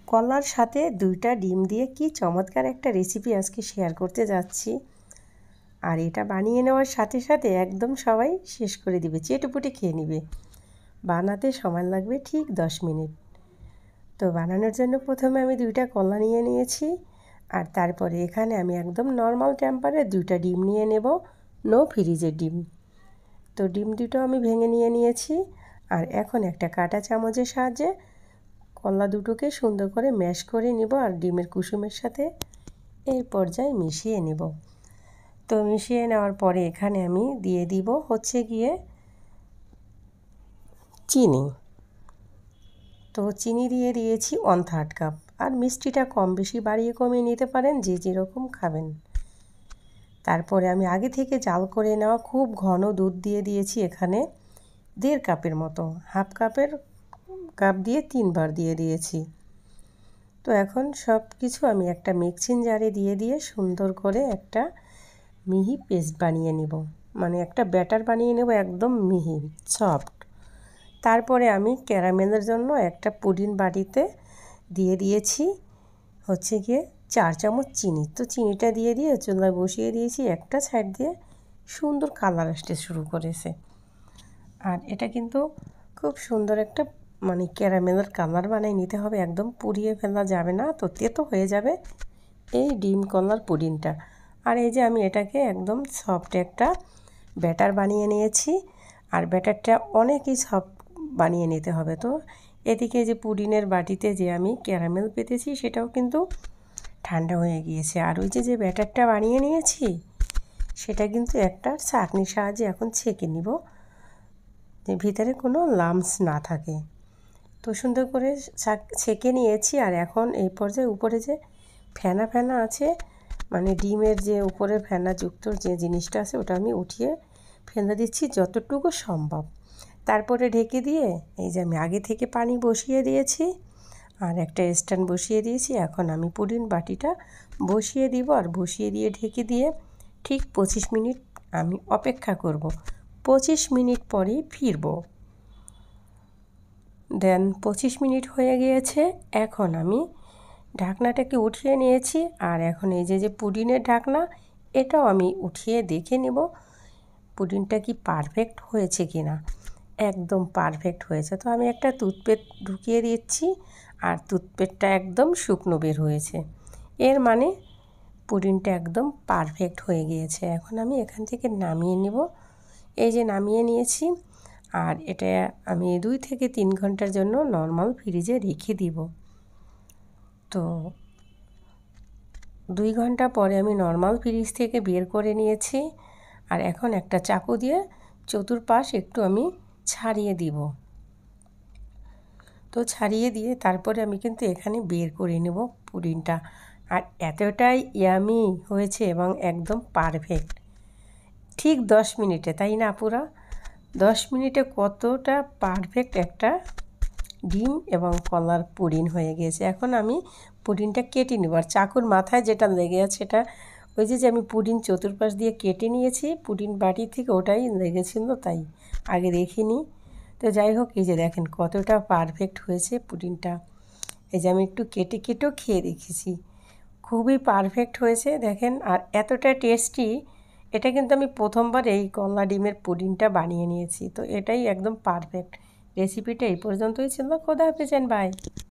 কলার সাথে 2টা ডিম দিয়ে কি চমৎকার একটা রেসিপি আজকে শেয়ার করতে যাচ্ছি। আর এটা বানিয়ে নেওয়ার সাথে সাথে একদম সবাই শেষ করে দিবে, চেটেপুটে খেয়ে নেবে। বানাতে সময় লাগবে ঠিক 10 মিনিট। তো বানানোর জন্য প্রথমে আমি 2টা কলা নিয়ে নিয়েছি, আর তারপরে এখানে আমি একদম নর্মাল টেম্পারে 2টা ডিম নিয়ে নেব, নো ফ্রিজের ডিম। তো ডিম দুটো আমি ভেঙে নিয়ে নিয়েছি, আর এখন একটা কাঁটা চামচের সাহায্যে কলা দুটোকে সুন্দর করে ম্যাশ করে নেব আর ডিমের কুসুমের সাথে এই পর্যায়ে মিশিয়ে নেব। তো মিশিয়ে নেওয়ার পরে এখানে আমি দিয়ে দিব হচ্ছে গিয়ে চিনি। তো চিনি দিয়ে দিয়েছি 1/3 কাপ, আর মিষ্টিটা কম বেশি বাড়িয়ে কমিয়ে নিতে পারেন যে যেরকম খাবেন। তারপরে আমি আগে থেকে জাল করে নেওয়া খুব ঘন দুধ দিয়ে দিয়েছি এখানে 1.5 কাপের মতো, হাফ কাপের কাপ দিয়ে 3 বার দিয়ে দিয়েছি। তো এখন সব কিছু আমি একটা মিক্সিং জারে দিয়ে সুন্দর করে একটা মিহি পেস্ট বানিয়ে নেব, মানে একটা ব্যাটার বানিয়ে নেব একদম মিহি সফট। তারপরে আমি ক্যারামেলের জন্য একটা পুডিং বাটিতে দিয়ে দিয়েছি হচ্ছে গিয়ে 4 চামচ চিনি। তো চিনিটা দিয়ে চুলায় বসিয়ে দিয়েছি, একটা সাইড দিয়ে সুন্দর কালার আসতে শুরু করেছে। আর এটা কিন্তু খুব সুন্দর একটা মানে ক্যারামেলের কালার বানিয়ে নিতে হবে, একদম পুড়িয়ে ফেলা যাবে না, তো তেতো হয়ে যাবে এই ডিম কলার পুডিংটা। আর এই যে আমি এটাকে একদম সফট একটা ব্যাটার বানিয়ে নিয়েছি, আর ব্যাটারটা অনেকই সফট বানিয়ে নিতে হবে। তো এদিকে যে পুডিংয়ের বাটিতে যে আমি ক্যারামেল পেতেছি সেটাও কিন্তু ঠান্ডা হয়ে গিয়েছে, আর ওই যে ব্যাটারটা বানিয়ে নিয়েছি সেটা কিন্তু একটা ছাঁকনির সাহায্যে এখন ছেঁকে নিব, যে ভিতরে কোনো লাম্পস না থাকে। তো সুন্দর করে ছেঁকে নিয়েছি, আর এখন এই পর্যায়ে উপরে যে ফেনা ফেনা আছে, মানে ডিমের যে উপরে ফেনাযুক্ত যে জিনিসটা আছে ওটা আমি উঠিয়ে ফেলে দিচ্ছি যতটুকু সম্ভব। তারপরে ঢেকে দিয়ে এই যে আমি আগে থেকে পানি বসিয়ে দিয়েছি আর একটা স্ট্যান্ড বসিয়ে দিয়েছি। এখন আমি পুডিং বাটিটা বসিয়ে দিব, আর বসিয়ে দিয়ে ঢেকে দিয়ে ঠিক 25 মিনিট আমি অপেক্ষা করব। 25 মিনিট পরেই ফিরব। দেন 25 মিনিট হয়ে গিয়েছে, এখন আমি ঢাকনাটাকে উঠিয়ে নিয়েছি, আর এখন এই যে পুডিংয়ের ঢাকনা এটাও আমি উঠিয়ে দেখে নেব পুডিংটা কি পারফেক্ট হয়েছে কি না। একদম পারফেক্ট হয়েছে। তো আমি একটা টুথপেস্ট ঢুকিয়ে দিচ্ছি, আর টুথপেস্টটা একদম শুকনো বের হয়েছে, এর মানে পুডিংটা একদম পারফেক্ট হয়ে গিয়েছে। এখন আমি এখান থেকে নামিয়ে নেব। এই যে নামিয়ে নিয়েছি, আর এটা আমি 2 থেকে 3 ঘন্টার জন্য নর্মাল ফ্রিজে রেখে দিব। তো 2 ঘন্টা পরে আমি নর্মাল ফ্রিজ থেকে বের করে নিয়েছি, আর এখন একটা চাকু দিয়ে চতুর্পাশ একটু আমি ছাড়িয়ে দিব। তো ছাড়িয়ে দিয়ে তারপরে আমি কিন্তু এখানে বের করে নেব পুডিংটা, আর এতটাই ইয়ামি হয়েছে এবং একদম পারফেক্ট। ঠিক 10 মিনিটে, তাই না আপুরা? 10 মিনিটে কতটা পারফেক্ট একটা ডিম এবং কলার পুডিং হয়ে গিয়েছে। এখন আমি পুডিংটা কেটে নেব, আর চাকুর মাথায় যেটা লেগে আছে সেটা ওই যে আমি পুডিং চতুর্পাশ দিয়ে কেটে নিয়েছি পুডিং বাটি থেকে, ওটাই লেগেছিল, তাই আগে দেখিনি। তো যাই হোক, এই যে দেখেন কতটা পারফেক্ট হয়েছে পুডিংটা। এই যে আমি একটু কেটে কেটেও খেয়ে দেখেছি, খুবই পারফেক্ট হয়েছে দেখেন, আর এতটা টেস্টি। এটা কিন্তু আমি প্রথমবার এই কলা ডিমের পুডিংটা বানিয়ে নিয়েছি, তো এটাই একদম পারফেক্ট। রেসিপিটা এই পর্যন্তই ছিল। খোদা হাফেজ, বাই।